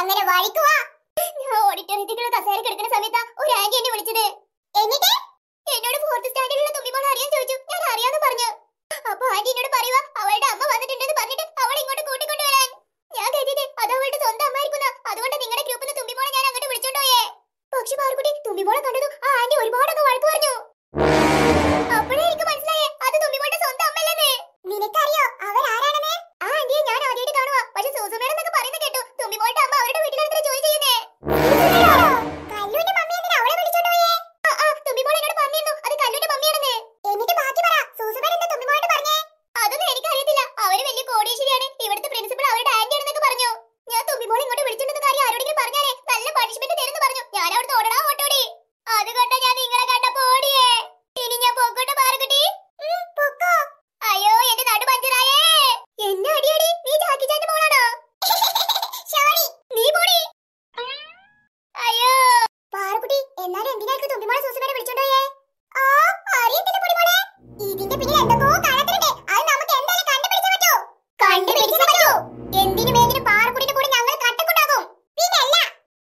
അങ്ങനെ വഴിക്കുവാ. ഓഡിറ്റോറിയത്തിലുള്ള കസേര കിടക്കുന്ന സമയത്താ ഒരു ആന്റി എന്നെ വിളിച്ചത്. എന്നിട്ട് എന്നോട് ഫോർത്ത് സ്റ്റാൻഡേർഡിലുള്ള തുമ്പിമോളെ അറിയാൻ ചോദിച്ചു. ഞാൻ അറിയാന്ന് പറഞ്ഞു. അപ്പൊ ആന്റി എന്നോട് പറയുവാ അവളുടെ അമ്മ വന്നിട്ടുണ്ടെന്ന് പറഞ്ഞിട്ട് അവളെ ഇങ്ങോട്ട് കൂട്ടിക്കൊണ്ടുവരാൻ. ഞാൻ കരുതിയത് അത് അവളുടെ സ്വന്തം അമ്മയായിരിക്കുന്ന. അതുകൊണ്ട് നിങ്ങളുടെ ഗ്രൂപ്പിൽ നിന്ന് തുമ്പിമോളെ ഞാൻ അങ്ങോട്ട് വിളിച്ചോണ്ടോയേ. പക്ഷെ പാറുകുട്ടി തുമ്പിമോളെ കണ്ടതും ആ ആന്റി ഒരുപാടൊക്കെ വഴക്ക് പറഞ്ഞു. അപ്പോഴേ എനിക്ക് മനസ്സിലായേ അത് തുമ്പിമോളുടെ സ്വന്തം അമ്മയല്ലെന്ന്. നിനക്കറിയോ അവരാരാണെന്ന്? ആ ആന്റിയെ ഞാൻ ആദ്യമായിട്ട് കാണുവാ. പക്ഷെ സൂസുമേടം എന്നൊക്കെ പറയുന്നത് കേട്ടു. തുമ്പിമോളുടെ അമ്മ അവരുടെ വീട്ടിലാണ് ജോലി ചെയ്യുന്നേ. കല്ലുവിന്റെ മമ്മി എന്തിനാ അവളെ വിളിച്ചോണ്ടോയേ? തുമ്പിമോൾ എന്നോട് പറഞ്ഞിരുന്നു അത് കല്ലുവിന്റെ മമ്മിയാണെന്ന്. എന്നിട്ട് ബാക്കി പറ. സൂസുമേടം എന്താ തുമ്പിമോളോട് പറഞ്ഞേ? അതൊന്നും എനിക്കറിയത്തില്ല. അവര് വലിയ കോടീശ്വരിയാണ്. ഇവിടുത്തെ പ്രിൻസിപ്പൾ അവരുടെ ആന്റി ആണെന്നൊക്കെ പറഞ്ഞു. ഞാൻ തുമ്പിമോളെ ഇങ്ങോട്ട് വിളിച്ചോണ്ടെന്ന കാര്യം ആരോടെങ്കിലും പറഞ്ഞാലേ നല്ല പണിഷ്മെന്റ് തരുമെന്ന് പറഞ്ഞു. ഞാൻ അവിടുന്ന് ഓടടാ ഓട്ടോടി. അതുകൊണ്ടാ ഞാൻ നിങ്ങളെ കണ്ടപ്പോ ഓടിയേ. ഇനി ഞാൻ പോക്കോട്ടെ പാറുകുട്ടി. പൊക്കോ. അയ്യോ എന്റെ നടു പഞ്ചറായേ. എന്നെ അടിയടി. നീ ജാക്കി ചാന്റെ മോളാണോ? സോറി. നീ പോടി. അയ്യോ പാറുകുട്ടി എന്നാലും എന്തിനായിരിക്കും തുമ്പിമോളെ സൂസുമേടെ വിളിച്ചോണ്ടോയേ? അറിയത്തില്ല പൊടിമോളെ. ഇതിന്റെ പിന്നിൽ എന്തൊക്കെയോ കാണത്തുണ്ട്. അത് നമുക്ക് എന്തായാലും കണ്ടുപിടിച്ചേ പറ്റൂ. കണ്ടുപിടിച്ചേ പറ്റൂ. എന്തിനു വേണ്ടിന് പാറുകുട്ടിയുടെ കൂടെ ഞങ്ങൾ കട്ടക്കുണ്ടാകും. പിന്നല്ല.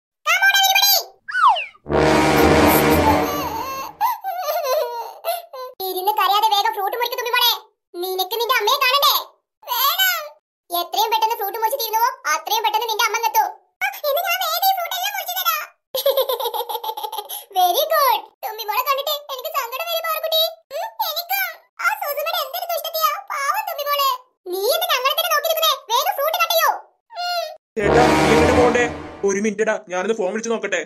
ഇരുന്ന് കരയാതെ വേഗം ഫ്രൂട്ട് മുറിക്ക് തുമ്പിമോളെ. നിനക്ക് നിന്റെ അമ്മയെ കാണണ്ടേ? വേണം. എത്രയും പെട്ടെന്ന് ഫ്രൂട്ട് മുറിച്ച് തീരുന്നുവോ അത്രയും പെട്ടെന്ന് നിന്റെ അമ്മ എത്തും. Very good. തുമ്പിമോളെ കണ്ടിട്ട് എനിക്ക് സങ്കടം വരും പാറുകുട്ടി. എനിക്കും. ആ സൂസുമേടെ എന്തൊരു ദുഷ്ടത്തിയാ. പാവം തുമ്പിമോളെ. നീ ഇന്ന് ഞങ്ങളെ തന്നെ നോക്കിയിരിക്കുന്നേ. വേഗം ഫ്രൂട്ട് കട്ട് ചെയ്യൂ. ചേട്ടാ നീ എങ്ങനെ പോണ്ടേ? ഒരു മിനിറ്റടാ ഞാനൊന്ന് ഫോൺ വിളിച്ച് നോക്കട്ടെ.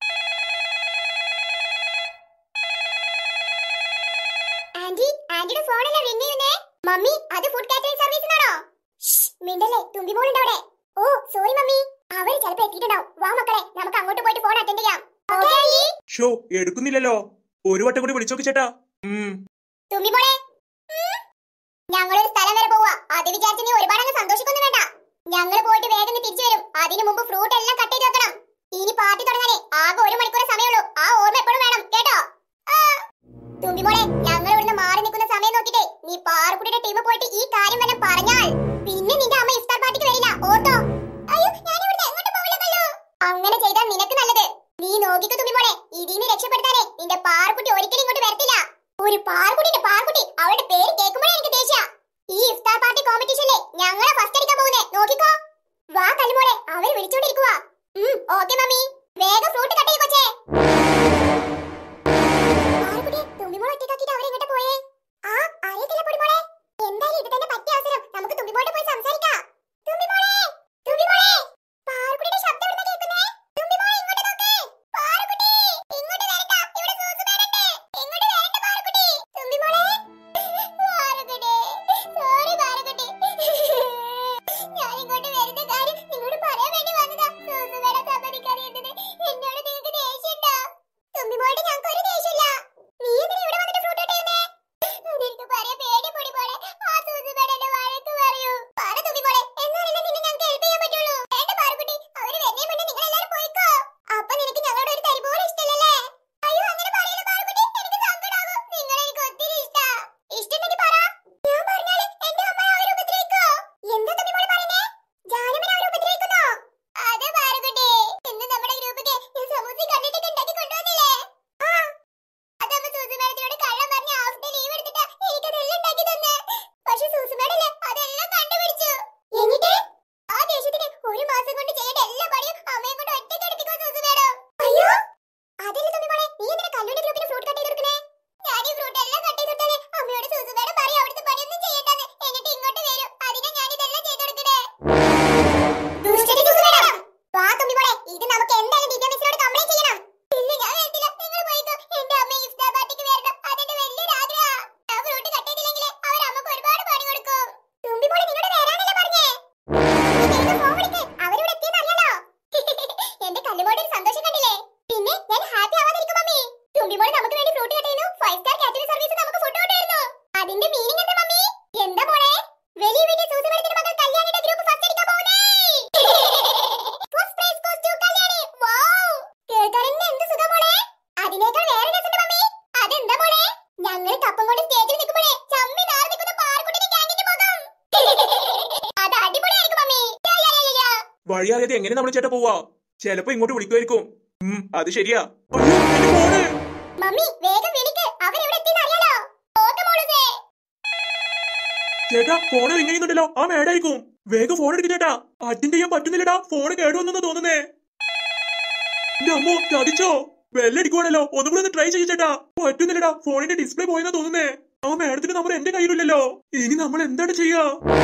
ആന്റി ആന്റിയുടെ ഫോണല്ലേ റിംഗ് ചെയ്യുന്നേ? മമ്മി അത് ഫുഡ് കാറ്ററിംഗ് സർവീസിനാണോ? മിണ്ടല്ലേ തുമ്പിമോളുണ്ട് അവിടെ. Oh sorry mummy. അവര് ചിലപ്പോ എത്തിയിട്ടുണ്ടാവും. വാ മക്കളെ നമുക്ക് അങ്ങോട്ട് പോയിട്ട് ഫോൺ അറ്റൻഡ് ചെയ്യാം. Okay auntie. ഷോ എടുക്കുന്നില്ലല്ലോ. ഒരു വട്ടം കൂടി വിളിച്ചോക്ക് ചേട്ടാ. തുമ്പിമോളെ ഞങ്ങളൊരു സ്ഥലം വരെ പോവാ. അത് വിചാരിച്ച് നീ ഒരുപാട് അങ്ങ് സന്തോഷിക്കൊന്നും വേണ്ട. ഞങ്ങൾ പോയിട്ട് വേഗം തിരിച്ചു വരും. അതിനു മുമ്പ് ഫ്രൂട്ട് എല്ലാം കട്ട് ചെയ്ത് വെക്കണം. ഇനി പാർട്ടി തുടങ്ങാനേ ആകെ 1 മണിക്കൂർ സമയമുള്ളൂ. ആ ഓർമ്മ എപ്പോഴും വേണം കേട്ടോ. തുമ്പിമോളെ ഞങ്ങൾ ഇവിടുന്ന് മാറി നിൽക്കുന്ന സമയം നോക്കിട്ടേ നീ പാറുകുട്ടിയുടെ ടീം പോയിട്ട് ഈ കാര്യം വല്ലതും പറഞ്ഞാൽ പിന്നെ നിന്റെ അമ്മ ഇഫ്താർ പാർട്ടിക്ക് വരില്ല. ഓർത്തോ? അയ്യോ ഞാൻ ഇവിടുന്ന് എങ്ങോട്ട് പോവില്ലല്ലോ. അങ്ങനെ ചെയ്താൽ നിനക്ക് നല്ലത്. നീ നോക്കിക്കോ തുമ്പിമോളെ. ഇതിന് രക്ഷപ്പെടുത്താനേ നിന്റെ പാറുകുട്ടി ഒരിക്കലും ഇങ്ങോട്ട് വരത്തില്ല. ഒരു പാറുകുട്ടി അവളുടെ പേര് കേൾക്കുമ്പോഴേ എനിക്ക് ദേഷ്യ. ഈ ഇഫ്താർ പാർട്ടി കോമ്പറ്റീഷനിലെ ഞങ്ങളെ ഫസ്റ്റ് അടിക്കാൻ പോകുന്നേ. നോക്കിക്കോ. വാ കല്ലുമോളെ അവര് വിളിച്ചോണ്ടിരിക്കുവാ. Okay mummy. വേഗം ഫ്രൂട്ട് കട്ട് ചെയ്യ് കൊച്ചേ. പാറുകുട്ടി തുമ്പിമോളെ ഒറ്റയ്ക്കാക്കിട്ട് അവരെങ്ങോട്ട് പോയേ? അറിയത്തില്ല പൊടിമോളെ. എന്തായാലും ഇത് തന്നെ പറ്റിയ അവസരം. നമുക്ക് തുമ്പിമോളെ പോയി സംസാരിക്കാം. തുമ്പിമോളെ പാറുകുട്ടിയുടെ ശബ്ദം എവിടുന്നാ കേൾക്കുന്നേ? തുമ്പിമോളെ ഇങ്ങോട്ട് നോക്ക്. പാറുകുട്ടി ഇങ്ങോട്ട് വരണ്ട. ഇവിടെ സൂസുമേടുണ്ട്. ഇങ്ങോട്ട് വരണ്ട പാറുകുട്ടി. തുമ്പിമോളെ പാറുകുട്ടി സോറി പാറുകുട്ടി. ഞാൻ ഇങ്ങോട്ട് വരുന്ന കാര്യം നിങ്ങളോട് പറയാൻ വേണ്ടി വന്നതാ. സൂസുമേടെ സമ്മതിക്കറിയുന്നത് എന്നോട് നിങ്ങൾക്ക് ദേഷ്യമുണ്ടോ? തുമ്പിമോളുടെ ഞങ്ങൾക്ക് ഒരു ദേഷ്യമില്ല. നീ എന്തിനാ ഇവിടെ വന്നിട്ട് ഫ്രൂട്ട് കട്ട് ചെയ്യുന്നേ? അതെനിക്ക് പറയാൻ പേടി പൊടിമോളെ. ആ സൂസുമേടെ എന്നെ വഴക്ക് പറയൂ. പറ തുമ്പിമോളെ. എന്നാലല്ലേ നിന്നെ ഞങ്ങൾക്ക് ഹെൽപ്പ് ചെയ്യാൻ പറ്റുള്ളൂ. വേണ്ട പാറുകുട്ടി അവര് വരുന്നേ മുന്നേ നിങ്ങൾ എല്ലാവരും പോയിക്കോ. അപ്പൊ നിനക്ക് ഞങ്ങളോട് ഒരു തരി പോലും ഇഷ്ടമല്ലല്ലേ? അയ്യോ അങ്ങനെ പറയല്ല പാറുകുട്ടി. എനിക്ക് സങ്കടാകും. നിങ്ങളെ എനിക്ക് ഒത്തിരി ഇഷ്ടാ. ഇഷ്ടമുണ്ടെങ്കിൽ പറ. ഞാൻ പറഞ്ഞാല് എന്റെ അമ്മ അവരെ ഉപദ്രവിക്കോ? എന്താ തുമ്പിമോളെ പറയുന്നേ? ജാനുവിനെ അവരെ ഉപദ്രവിക്കുന്നോ? അതെ പാറുകുട്ടി. ഇന്ന് നമ്മുടെ ഗ്രൂപ്പിക്ക് ഞാൻ സമൂസ കണ്ടിട്ടൊക്കെ ഉണ്ടാക്കി കൊണ്ടുവന്നില്ലേ? അതമ്മ സൂസുമേടത്തിനോട് കള്ളം പറഞ്ഞ് ഹാഫ് ഡേ ലീവ് എടുത്തിട്ട് എനിക്കതെല്ലാം ഉണ്ടാക്കി തന്നെ. പക്ഷെ സൂസുമേടല്ലേ അതെല്ലാം കണ്ടുപിടിച്ചു. എന്നിട്ട് ആ ദേഷ്യത്തിന് 1 മാസം കൊണ്ട് ചെയ്യേണ്ട എല്ലാ പണിയും അമ്മയെ കൊണ്ട് ഒറ്റയ്ക്ക് എടുപ്പിക്കുമോ സൂസുമേടം? അയ്യോ അതല്ല തുമ്പിമോളെ. നീ എന്തിനാ കല്ലുവിന്റെ ഗ്രൂപ്പിന് ഫ്രൂട്ട് കട്ട് ചെയ്തെടുക്കുന്നേ? ഞാൻ ഈ ഫ്രൂട്ട് എല്ലാം കട്ട് ചെയ്തിട്ടാലേ അമ്മയോട് സൂസുമേടം പറയും അവിടുത്തെ പണിയൊന്നും ചെയ്യണ്ടെന്ന്. എന്നിട്ട് ഇങ്ങോട്ട് വരും. അതിനാ ഞാൻ ഇതെല്ലാം ചെയ്തെടുക്കണേ. ദുഷ്ടത്തി സൂസുമേടം. വാ തുമ്പിമോളെ ഇത് നമുക്ക് എന്തായാലും ടീച്ചർ മിസ്സിനോട് കംപ്ലൈന്റ് ചെയ്യണം. ഇല്ല ഞാൻ വരത്തില്ല. നിങ്ങൾ പോയിക്കോ. എന്റെ അമ്മ ഇഫ്താർ പാർട്ടിക്ക് വരണം. അതെന്റെ വലിയൊരു ആഗ്രഹം. ആ ഫ്രൂട്ട് കട്ട് ചെയ്തില്ലെങ്കിൽ അവർ അമ്മക്ക് ഒരുപാട് പണി കൊടുക്കും. തുമ്പിമോളെ നിന്നോട് വരാനല്ലേ പറഞ്ഞേ? വേഗം ഫോൺ വിളിക്ക്. അവരിവിടെ എത്തിയെന്ന് അറിയാലോ. എന്റെ കല്ലുമോളുടെ ഒരു സന്തോഷം കണ്ടില്ലേ? പിന്നെ ഞാൻ ഹാപ്പി ആവാതിരിക്കും മമ്മി. തുമ്പിമോളെ നമുക്ക് വേണ്ടി ഫ്രൂട്ട് കട്ട് ചെയ്യുന്നു. 5 സ്റ്റാർ കാറ്ററിംഗ് സർവീസ് നമുക്ക് ഫുഡ് കൊണ്ടുവരുന്നു. അതിന്റെ മീനിങ് എന്താ മമ്മി? എന്താ മോളെ? വലിയ വീട്ടിൽ സൂസുമേടത്തിന്റെ മകൾ കല്യാണിയുടെ ഗ്രൂപ്പ് ഫസ്റ്റ് അടിക്കാൻ പോകുന്നേ. First prize goes to Kalyani. Wow കേൾക്കാൻ എന്ത് സുഖം മോളെ. അതിനേക്കാൾ വേറെ രസമുണ്ട് മമ്മി. അതെന്താ മോളെ? ഞങ്ങൾ കപ്പം കൊണ്ട് സ്റ്റേജിൽ നിൽക്കുമ്പോഴേ ചമ്മി നാറി നിൽക്കുന്ന പാറുകുട്ടിയുടെ ക്യാൻഡിന്റെ മുഖം. അത് അടിപൊളിയായിരിക്കും മമ്മി. വഴിയറിയാതെ എങ്ങനെ നമ്മൾ ചേട്ടാ പോവാ? ചിലപ്പോ ഇങ്ങോട്ട് വിളിക്കുമായിരിക്കും. അത് ശരിയാ. അയ്യോ, എന്റെ ഫോണ്. മമ്മി വേഗം വിളിക്ക്, അവരെവിടെ എത്തിയെന്ന് അറിയാലോ. ഓക്കെ മോളുസേ. ചേട്ടാ ഫോണ് റിങ് ചെയ്യുന്നുണ്ടല്ലോ, ആ മേഡായിരിക്കും. വേഗം ഫോൺ എടുക്ക് ചേട്ടാ. അറ്റൻഡ് ചെയ്യാൻ പറ്റുന്നില്ലടാ, ഫോണ് കേടുവന്നെന്ന് തോന്നുന്നേ. എന്റെ അമ്മോ, ചതിച്ചോ? ബെല്ലടിക്കുവാണല്ലോ, ഒന്നും കൂടെ ഒന്ന് ട്രൈ ചെയ്യ ചേട്ടാ. പറ്റുന്നില്ലടാ, ഫോണിന്റെ ഡിസ്പ്ലേ പോയെന്നാ തോന്നുന്നേ. ആ മേഡത്തിന്റെ നമ്പർ എന്റെ കയ്യിലില്ലല്ലോ. ഇനി നമ്മൾ എന്താണ് ചെയ്യാ?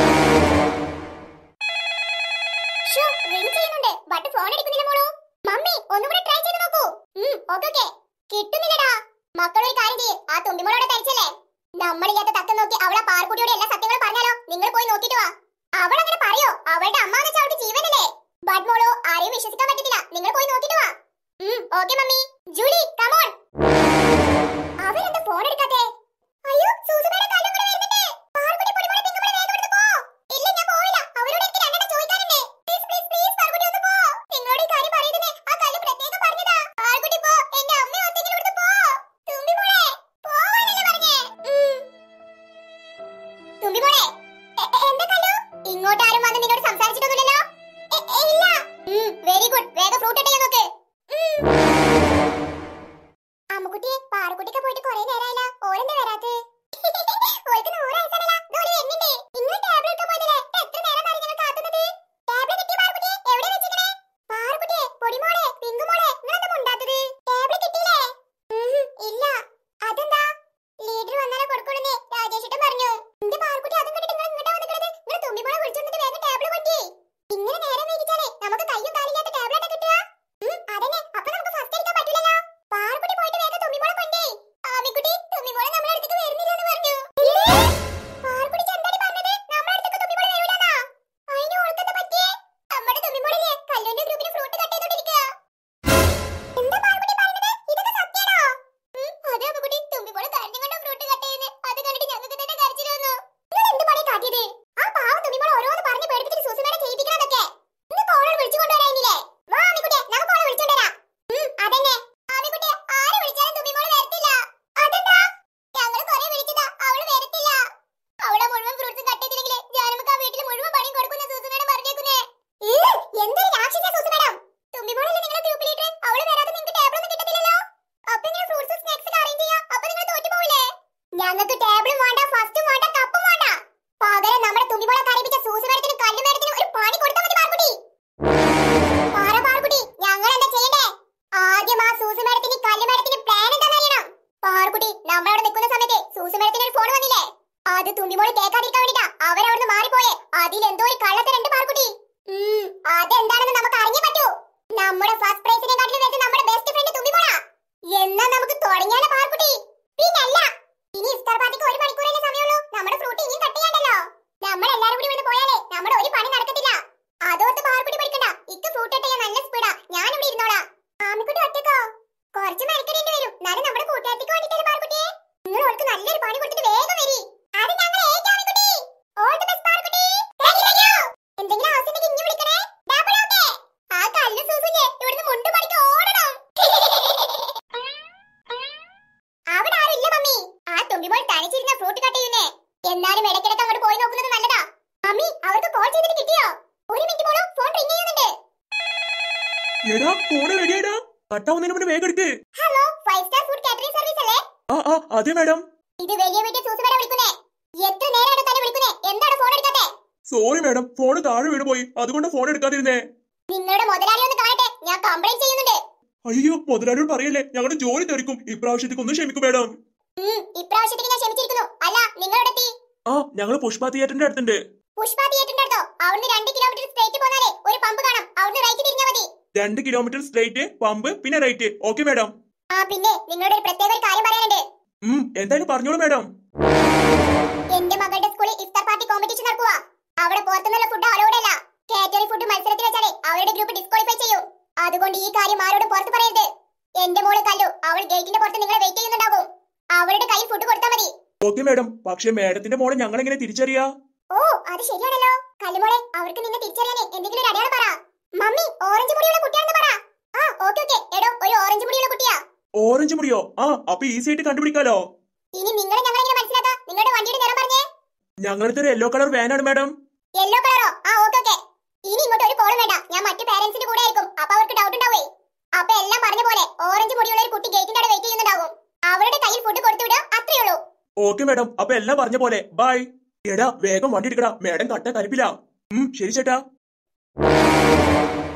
റിംഗ് ചെയ്യുന്നുണ്ട്, ബട്ട് ഫോൺ എടുക്കുന്നില്ല മോളൂ. മമ്മി ഒന്നുകൂടെ ട്രൈ ചെയ്ത് നോക്കൂ. ഓക്കെ കിട്ടുന്നില്ലടാ. മക്കളൊരു കാര്യം ചെയ്യ്, ആ തുമ്പിമോളോടെ തരിച്ചല്ലേ. നമ്മളില്ലാത്ത തക്കം നോക്കി അവളെ പാർക്കുട്ടിയോട് എല്ലാ സത്യങ്ങളും പറഞ്ഞാലോ. നിങ്ങൾ പോയി നോക്കിട്ട് വാ. അവൾ അങ്ങനെ പറയോ? അവളുടെ അമ്മാന്ന് വെച്ചാൽ അവൾക്ക് ജീവനല്ലേ. ബട്ട് മോളോ, ആരെയും വിശ്വസിക്കാൻ പറ്റത്തില്ല. നിങ്ങൾ പോയി നോക്കിട്ട് വാ. Okay mummy. Julie come on. അവരെന്താ ഫോൺ എടുക്കാത്തെ? അയ്യോ, സൂസുമേടെ കാര്യം കൂടെ വരുന്നുണ്ട്. പാർക്കുട്ടി പൊടിമോളെ പിങ്കുമോളെ വേഗം എടുത്ത് പോ. ഇല്ല, ഞാൻ പോവില്ല. അവരോട് എനിക്ക് രണ്ടെണ്ണം ചോദിക്കാനുണ്ട്. പ്ലീസ് പാർക്കുട്ടി ഒന്ന് പോ. നിങ്ങളോട് ഈ കാര്യം പറയുന്നേ ആ കല്ല് പ്രത്യേകം പറഞ്ഞതാ. പാർക്കുട്ടി പോ, എന്റെ അമ്മ ഒറ്റയ്ക്ക് എടുത്ത് പോ. തുമ്പിമോളെ പോവാനല്ലേ പറഞ്ഞേ? തുമ്പിമോളെ എന്താ കല്ലു? ഇങ്ങോട്ട് ആരും വന്ന് നിന്നോട് സംസാരിച്ചിട്ടൊന്നുമില്ലല്ലോ. ഇല്ല. വെരി ഗുഡ്, വേഗം ഫ്രൂട്ട് ഇട്ട് നോക്ക്. അമ്മുക്കുട്ടിയെ പാറക്കുട്ടിക്ക് പോയിട്ട് കുറെ നേരമായില്ല. ഓരെന്താ വരാത്തെ? ഓർക്ക് 100 വയസ്സാണല്ലോ. ദോരി വരുന്നുണ്ട്. നിങ്ങൾ ടാബ്ലറ്റ് എടുക്കാൻ പോയതല്ലേ? എത്ര നേരം ഞങ്ങൾ കാത്തുന്നത്? ടാബ്ലറ്റ് കിട്ടി പാറക്കുട്ടിയെ? എവിടെ വെച്ചിക്കണേ? പാറക്കുട്ടിയെ പൊടിമോളെ പിങ്കുമോളെ നിങ്ങളെന്താ മുണ്ടാത്തത്? ടാബ്ലറ്റ് കിട്ടിയില്ലേ? ഇല്ല. അതെന്താ? ലീഡർ വന്നാലേ കൊടുക്കുള്ളൂന്നേ രാജേഷേട്ടൻ പറഞ്ഞു. എന്റെ പാറക്കുട്ടി അതും കണ്ടിട്ട് നിങ്ങൾ ഇങ്ങോട്ടാ വന്നിട്ട് നിങ്ങൾ തുമ്പിമോളെ വിളിച്ചു വന്നിട്ട് വേഗം ടാബ്ലറ്റ് കൊണ്ടേ. ഇങ്ങനെ നേരം വൈകിച്ചാലേ നമുക്ക് കയ്യും കാലില്ലാത്ത ടാബ്ലറ്റ് കിട്ടുക. അതന്നെ, അപ്പൊ നമുക്ക് ഫസ്റ്റ് അടിക്കാൻ പറ്റില്ലല്ലോ. പാറക്കുട്ടി പോയിട്ട് വേഗം തുമ്പിമോളെ കൊണ്ടേ. ആമിക്കുട്ടി തുമ്പിമോളെ നമ്മളെ അടുത്തേക്ക് വരുന്നില്ലെന്ന് പറഞ്ഞു. പാറക്കുട്ടി ചെന്താടി പറഞ്ഞത്? നമ്മളെ അടുത്തേക്ക് തുമ്പിമോളെ വരൂലെന്നാ? അതിന് ഓൾക്കെന്താ പറ്റിയേ? നമ്മുടെ തുമ്പിമോളില്ലേ കല്ലുവിന്റെ ഗ്രൂപ്പിന് ഫ്രൂട്ട് കട്ട് ചെയ്തോണ്ടിരിക്കുക. എന്താ പാറക്കുട്ടി പറയുന്നത്? ഇതൊക്കെ സത്യാണോ? അതെ അമ്മുക്കുട്ടി, തുമ്പിമോളെ കരഞ്ഞുകൊണ്ട് ഫ്രൂട്ട് കട്ട് ചെയ്യുന്നത് അത് കണ്ടിട്ട് ഞങ്ങൾക്ക് തന്നെ കരച്ചിൽ വന്നു. നിങ്ങൾ എന്ത് പണി കാട്ടിയത്? ആ പാവം തുമ്പിമോളെ ഓരോന്ന് പറഞ്ഞ് പേടിപ്പിച്ചിട്ട് സൂസുമേടെ ചെയ്യിപ്പിക്കണമെന്നൊക്കെ. ഇന്ന് പോളെ വിളിച്ചു കൊണ്ടുവരാനില്ലേ? വാ ആമിക്കുട്ടിയെ, നമുക്ക് പോളെ വിളിച്ചോണ്ടരാം. അതന്നെ ആമിക്കുട്ടിയെ, ആരെ വിളിച്ചാലും തുമ്പിമോളെ വരത്തില്ല. അതെന്താ? ഞങ്ങൾ കുറെ വിളിച്ചതാ, അവള് വരത്തില്ല. അവളെ മുഴുവൻ ഫ്രൂട്ട്സും കട്ട് ചെയ്തില്ലെങ്കിൽ ഞാനമ്മക്ക് ആ വീട്ടിൽ മുഴുവൻ പണിയും കൊടുക്കുന്ന സൂസുമേടം പറഞ്ഞേക്കുന്നേ. എന്തൊരു രാക്ഷസിയാ സൂസുമേടം. തുമ്പിമോളല്ലേ നിങ്ങളെ ഗ്രൂപ്പിലിട്ട് അവള് വരാതെ നിങ്ങൾക്ക് ടേബിൾ ഒന്നും കിട്ടത്തില്ലല്ലോ. അപ്പൊ ഇങ്ങനെ ഫ്രൂട്ട്സും സ്നാക്സും അറേഞ്ച് ചെയ്യാ. അപ്പൊ നിങ്ങൾ തോറ്റു പോവില്ലേ? ഞങ്ങൾക്ക് ടേബിളും വേണ്ട, ഫസ്റ്റും വേണ്ട, കപ്പും വേണ്ട. പകരം നമ്മുടെ തുമ്പിമോളെ കരയിപ്പിച്ച സൂസുമേടത്തിനും കല്ലുമേടത്തിനും ഒരു പണി കൊടുത്താൽ മതി പാർക്കുട്ടി. പാർക്കുട്ടി, ഞങ്ങൾ എന്താ ചെയ്യണ്ടേ? ആദ്യം ആ സൂസുമേടത്തിന് കല്ലുമേടത്തിന് പ്ലാൻ എന്താണെന്ന് അറിയണം. പാർക്കുട്ടി, നമ്മളവിടെ നിൽക്കുന്ന സമയത്ത് സൂസുമേടത്തിന് ഒരു ഫോൺ വന്നില്ലേ? അത് തുമ്പിമോള് കേൾക്കാതിരിക്കാൻ വേണ്ടിട്ടാ അവരവിടുന്ന് മാറിപ്പോയെ. അതിലെന്തോ ഒരു കള്ളത്തരുണ്ട് പാർക്കുട്ടി. അതെന്താണെന്ന് നമുക്ക് അറിഞ്ഞേ പറ്റൂ. നമ്മുടെ ഫസ്റ്റ് പ്രൈസിനെ കാട്ടിലും വെച്ച് നമ്മുടെ ബെസ്റ്റ് ഫ്രണ്ട് തുമ്പിമോളാ. എന്നാ നമുക്ക് തുടങ്ങിയാലോ പാർക്കുട്ടി? പിന്നല്ല, ഇനി ഇഫ്താർ പാർട്ടിക്ക് 1 മണിക്കൂറല്ലേ സമയമുള്ളൂ. നമ്മുടെ ഫ്രൂട്ട് ഇനിയും കട്ട് ചെയ്യണ്ടല്ലോ. നമ്മളെല്ലാരും കൂടി ഇവിടുന്ന് പോയാലേ നമ്മുടെ ഒരു പണി നടക്കത്തില്ല. അതോർത്ത് പാർക്കുട്ടി പഠിക്കണ്ട. ഇക്ക് ഫ്രൂട്ട് കട്ട് ചെയ്യാൻ നല്ല സ്പീഡാ. ഞാനിവിടെ ഇരുന്നോളാം. ആമിക്കുട്ടി ഒറ്റക്കോ? കുറച്ച് മെനക്കെടേണ്ടി വരും. എന്നാലും നമ്മുടെ കൂട്ടുകാർക്ക് വേണ്ടിട്ടല്ലേ പാർക്കുട്ടിയെ. നിങ്ങൾ അവൾക്ക് നല്ലൊരു പണി കൊടുത്തിട്ട് വേഗം വരി. അത് ഞങ്ങൾ Aamikutty. All the best Parukutty. എന്തെങ്കിലും ആവശ്യമുണ്ടെങ്കിൽ ഇനി വിളിക്കണേ. Double okay. ആ കല്ല് സൂസുല്ലേ ഇവിടുന്ന് മുണ്ട് പണിക്ക് ഓടണം. അവിടെ ആരില്ല മമ്മി. ആ തുമ്പിമോൾ തനിച്ചിരുന്ന ഫ്രൂട്ട് കട്ട് ചെയ്യുന്നേ. എന്നാലും ഇടയ്ക്കിടയ്ക്ക് അങ്ങോട്ട് പോയി നോക്കുന്നത് നല്ലതാ. മമ്മി അവർക്ക് കോൾ ചെയ്തിട്ട് കിട്ടിയോ? 1 മിനിറ്റ് മോളോ, ഫോൺ റിംഗ് ചെയ്യുന്നുണ്ട്. എടാ ഫോണ് റെഡിയായിടാ. കട്ടാവുന്നതിന് മുന്നേ വേഗം എടുക്ക്. Hello, 5 star food catering service അല്ലേ? അതെ മാഡം. ഇത് വലിയ വീട്ടിൽ സൂസുമേടെ വിളിക്കുന്നേ. എത്ര നേരമായിട്ട് തന്നെ വിളിക്കുന്നേ? എന്താണ് ഫോൺ എടുക്കാത്തെ? സോറി മാഡം, ഫോണ് താഴെ വീണ് പോയി, അതുകൊണ്ട് ഫോൺ എടുക്കാതിരുന്നേ. നിങ്ങളുടെ മുതലാളി ഒന്ന് കാണട്ടെ, ഞാൻ കംപ്ലൈന്റ് ചെയ്യുന്നുണ്ട്. അയ്യോ, മുതലാളിയോട് പറയല്ലേ, ഞങ്ങളുടെ ജോലി തെറിക്കും. ഇപ്രാവശ്യത്തേക്ക് ഒന്ന് ക്ഷമിക്കും മാഡം. ഇപ്രാവശ്യത്തേക്ക് ഞാൻ ക്ഷമിച്ചിരിക്കുന്നു. അല്ല, നിങ്ങളോട് എത്തി? ഞങ്ങള് പുഷ്പ തിയേറ്ററിന്റെ അടുത്തുണ്ട്. പുഷ്പ തിയേറ്ററിന്റെ അടുത്തോ? അവിടുന്ന് 2 കിലോമീറ്റർ സ്ട്രേറ്റ് പോന്നാലേ ഒരു പമ്പ് കാണാം. അവിടുന്ന് റൈറ്റ് തിരിഞ്ഞാ മതി. 2 കിലോമീറ്റർ സ്ട്രേറ്റ്, പമ്പ്, പിന്നെ റൈറ്റ്. Okay madam. പിന്നെ നിങ്ങളോട് ഒരു പ്രത്യേക ഒരു കാര്യം പറയാനുണ്ട്. എന്തായാലും പറഞ്ഞോളൂ മാഡം. എന്റെ മകളുടെ സ്കൂളിൽ ഇഫ്താർ പാർട്ടി കോമ്പറ്റീഷൻ നടക്കുക. അവിടെ പുറത്തുനിന്നുള്ള ഫുഡ് അലോഡല്ല. കാറ്ററിംഗ് ഫുഡ് മത്സരത്തിൽ വെച്ചാലേ അവരുടെ ഗ്രൂപ്പ് ഡിസ്ക്വാളിഫൈ ചെയ്യും. അതുകൊണ്ട് ഈ കാര്യം ആരോടും പുറത്ത് പറയരുത്. എന്റെ മോള് കല്ലു അവൾ ഗേറ്റിന്റെ പുറത്ത് നിങ്ങളെ വെയിറ്റ് ചെയ്യുന്നുണ്ടാവും. അവളുടെ കയ്യിൽ ഫുഡ് കൊടുത്താൽ മതി. Okay madam. പക്ഷേ മാഡത്തിന്റെ മോളെ ഞങ്ങൾ എങ്ങനെ തിരിച്ചറിയാ? അത് ശരിയാണല്ലോ. കല്ലുമോളെ, അവർക്ക് നിന്നെ തിരിച്ചറിയാനേ എന്തെങ്കിലും ഒരു അടയാളം പറ. മമ്മി ഓറഞ്ച് മുടിയുള്ള കുട്ടിയാണെന്ന് പറ. ഓക്കെ. എടോ, ഒരു ഓറഞ്ച് മുടിയുള്ള കുട്ടിയാ. ഓറഞ്ച് മുടിയോ? അപ്പൊ ഈസി ആയിട്ട് കണ്ടുപിടിക്കാലോ. ഇനി നിങ്ങളെ ഞങ്ങൾ എങ്ങനെ മനസ്സിലാക്കാം? നിങ്ങളുടെ വണ്ടിയുടെ നിറം പറഞ്ഞേ. ഞങ്ങളുടെ ഒരു യെല്ലോ കളർ വാനാണ് മാഡം. യെല്ലോ കളറോ? ഓക്കെ. ഇനി ഇങ്ങോട്ട് ഒരു കോളും വേണ്ട. ഞാൻ മറ്റു പേരന്റ്സിന്റെ കൂടെ ആയിരിക്കും. അപ്പൊ അവർക്ക് ഡൗട്ട് ഉണ്ടാവേ. അപ്പൊ എല്ലാം പറഞ്ഞ പോലെ ഓറഞ്ച് മുടിയുള്ള ഒരു കുട്ടി ഗേറ്റിന്റെ അവിടെ വെയിറ്റ് ചെയ്യുന്നുണ്ടാവും. അവരുടെ കയ്യിൽ ഫുഡ് കൊടുത്തു വിടുക, അത്രേ ഉള്ളൂ. ഓക്കെ മാഡം, അപ്പൊ എല്ലാം പറഞ്ഞ പോലെ ബൈ. എടാ വേഗം വണ്ടി എടുക്കടാ, മേഡം കട്ട കലിപ്പില്ല. ശരി ചേട്ടാ.